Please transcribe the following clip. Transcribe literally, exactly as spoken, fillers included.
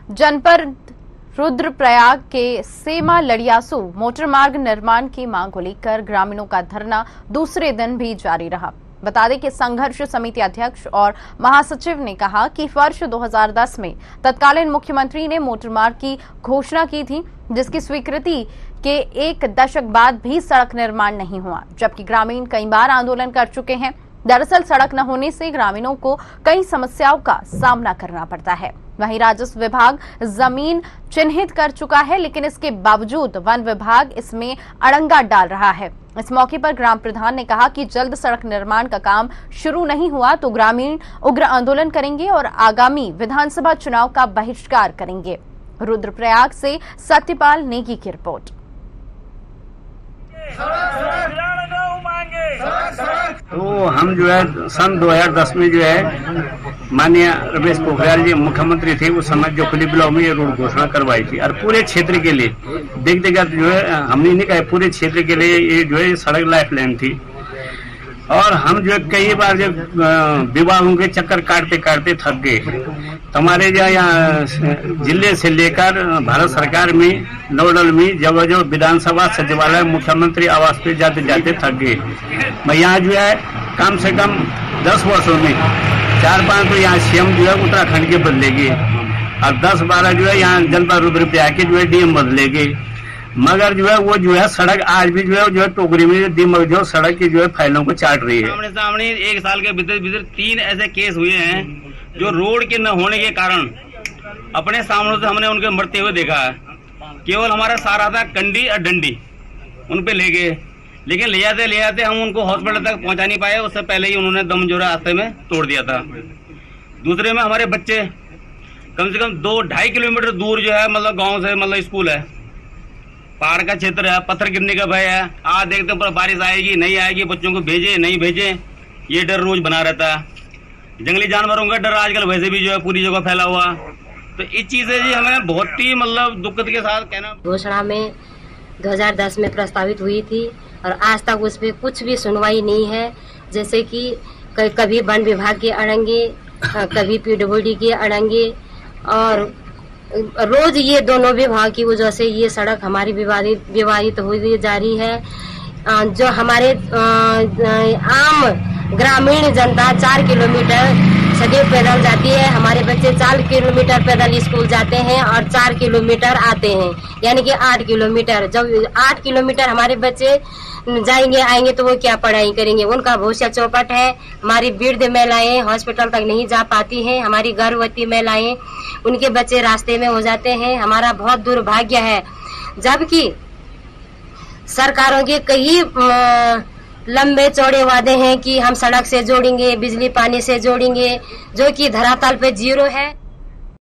जनपद रुद्रप्रयाग के सेमा लड़ियासू मोटर मार्ग निर्माण की मांग को लेकर ग्रामीणों का धरना दूसरे दिन भी जारी रहा। बता दें कि संघर्ष समिति अध्यक्ष और महासचिव ने कहा कि वर्ष दो हज़ार दस में तत्कालीन मुख्यमंत्री ने मोटर मार्ग की घोषणा की थी, जिसकी स्वीकृति के एक दशक बाद भी सड़क निर्माण नहीं हुआ, जबकि ग्रामीण कई बार आंदोलन कर चुके हैं। दरअसल सड़क न होने से ग्रामीणों को कई समस्याओं का सामना करना पड़ता है। वहीं राजस्व विभाग जमीन चिन्हित कर चुका है, लेकिन इसके बावजूद वन विभाग इसमें अड़ंगा डाल रहा है। इस मौके पर ग्राम प्रधान ने कहा कि जल्द सड़क निर्माण का काम शुरू नहीं हुआ तो ग्रामीण उग्र आंदोलन करेंगे और आगामी विधानसभा चुनाव का बहिष्कार करेंगे। रुद्रप्रयाग से सत्यपाल नेगी की रिपोर्ट। तो हम जो है सन दो हज़ार दस में जो है माननीय रमेश पोखरियाल जी मुख्यमंत्री थे, उस समय जो खुली ब्लॉक में ये रोड घोषणा करवाई थी और पूरे क्षेत्र के लिए देख देगा जो है हमने नहीं कहा, पूरे क्षेत्र के लिए ये जो है सड़क लाइफ लाइन थी। और हम जो कई बार जो विभागों के चक्कर काटते काटते थक गए। हमारे जो यहाँ जिले से लेकर भारत सरकार में नोडल में जब जो विधानसभा सचिवालय मुख्यमंत्री आवास पे जाते जाते थक गए। मैं यहाँ जो है कम से कम दस वर्षों में चार पांच तो यहाँ सीएम जो है उत्तराखंड के बदलेंगे और दस बारह जो है यहाँ जनपद रुद्रप्रयाग के जो है डीएम बदलेंगे, मगर जो है वो जो है सड़क आज भी जो है जो है टोकरी में दीमक जो सड़क की जो है फाइलों को चाट रही है। सामने सामने एक साल के भीतर भीतर तीन ऐसे केस हुए हैं जो रोड के न होने के कारण अपने सामने से हमने उनके मरते हुए देखा है। केवल हमारा सहारा था कंडी और डंडी, उन पे ले गए, लेकिन ले जाते ले जाते हम उनको हॉस्पिटल तक पहुंचा नहीं पाए, उससे पहले ही उन्होंने दम जोरा रास्ते में तोड़ दिया था। दूसरे में हमारे बच्चे कम से कम दो ढाई किलोमीटर दूर जो है मतलब गाँव से मतलब स्कूल है, पहाड़ का क्षेत्र है, पत्थर गिरने का भय है। आज देखते पर बारिश आएगी नहीं आएगी, बच्चों को भेजे नहीं भेजे, ये डर रोज बना रहता है। जंगली जानवरों का डर आजकल वैसे भी जो है पूरी जगह फैला हुआ, तो इस चीज से जी हमें बहुत ही मतलब दुखद के साथ कहना। घोषणा में दो हज़ार दस में प्रस्तावित हुई थी और आज तक उस पर कुछ भी सुनवाई नहीं है। जैसे कि कभी वन विभाग के अड़ंगे, कभी पीडब्ल्यूडी के अड़ंगे, और रोज ये दोनों विभाग की वजह से ये सड़क हमारी विवादित विवादित हुई जा रही है। जो हमारे आम ग्रामीण जनता चार किलोमीटर सदैव पैदल जाती है, हमारे बच्चे चार किलोमीटर पैदल स्कूल जाते हैं और चार किलोमीटर आते हैं, यानी कि आठ किलोमीटर। जब आठ किलोमीटर हमारे बच्चे जाएंगे आएंगे तो वो क्या पढ़ाई करेंगे, उनका भविष्य चौपट है। हमारी वृद्ध महिलाएं हॉस्पिटल तक नहीं जा पाती हैं, हमारी गर्भवती महिलाएं उनके बच्चे रास्ते में हो जाते हैं। हमारा बहुत दुर्भाग्य है, जबकि सरकारों के कई लंबे चौड़े वादे हैं कि हम सड़क से जोड़ेंगे, बिजली पानी से जोड़ेंगे, जो कि धरातल पे जीरो है।